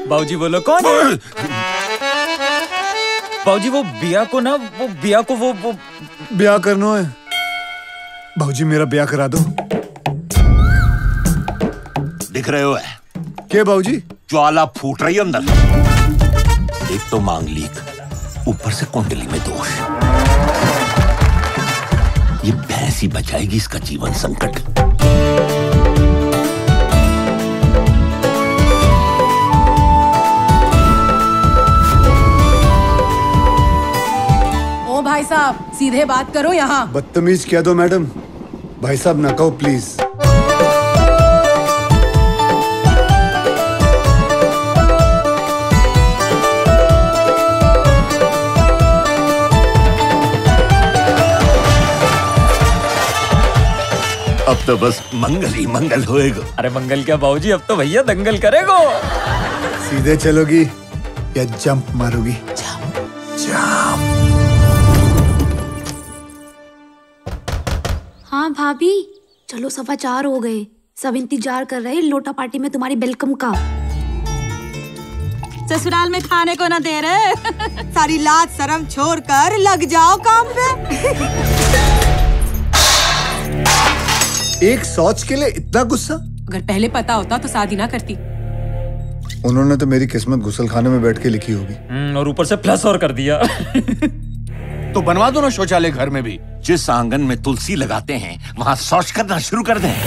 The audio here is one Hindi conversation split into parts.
बाबूजी बोलो कौन है? बाबूजी वो बिया को ना, वो बिया को वो ब्याह करना है। बाबूजी मेरा ब्याह करा दो। दिख रहे हो है क्या बाबूजी? ज्वाला फूट रही है अंदर। एक तो मांग लीक, ऊपर से कुंडली में दोष। ये भैंस ही बचाएगी इसका जीवन संकट। ओ भाई साहब सीधे बात करो यहाँ। बदतमीज क्या दो मैडम। भाई साहब ना कहो प्लीज। अब तो बस मंगल ही मंगल होएगा। अरे मंगल क्या बाबूजी, अब तो भैया दंगल करेगो। सीधे चलोगी या जंप मारोगी? जंप। हाँ भाभी, चलो 4:15 हो गए। सब इंतजार कर रहे लोटा पार्टी में तुम्हारी वेलकम का। ससुराल में खाने को ना दे रहे। सारी लाज शर्म छोड़ कर लग जाओ काम पे। एक सोच के लिए इतना गुस्सा? अगर पहले पता होता तो शादी ना करती। उन्होंने तो मेरी किस्मत गुसलखाने में बैठ के लिखी होगी। और ऊपर से प्लस और कर दिया। तो बनवा दो ना शौचालय घर में भी। जिस आंगन में तुलसी लगाते हैं वहां शौच करना शुरू कर दें।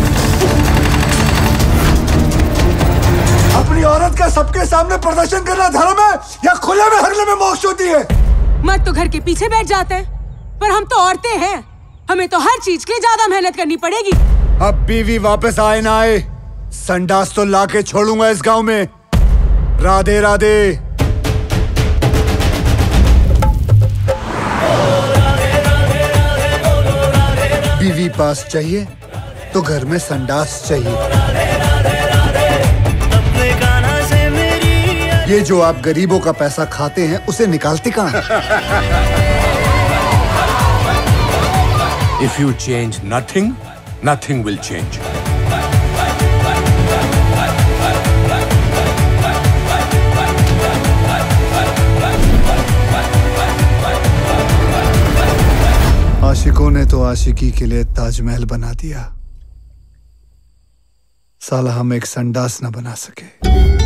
अपनी औरत का सबके सामने प्रदर्शन करना धर्म है या खुले में हरने में मोक्ष होती है? मर्द तो घर के पीछे बैठ जाते हैं, पर हम तो औरतें हैं, हमें तो हर चीज के लिए ज्यादा मेहनत करनी पड़ेगी। अब बीवी वापस आए ना आए, संडास तो लाके छोड़ूंगा इस गांव में। राधे राधे। बीवी पास चाहिए तो घर में संडास चाहिए। ये जो आप गरीबों का पैसा खाते हैं उसे निकालते कहाँ हैं? If you change nothing, nothing will change. आशिकों ने तो आशिकी के लिए ताजमहल बना दिया, साला हम एक संडास न बना सके।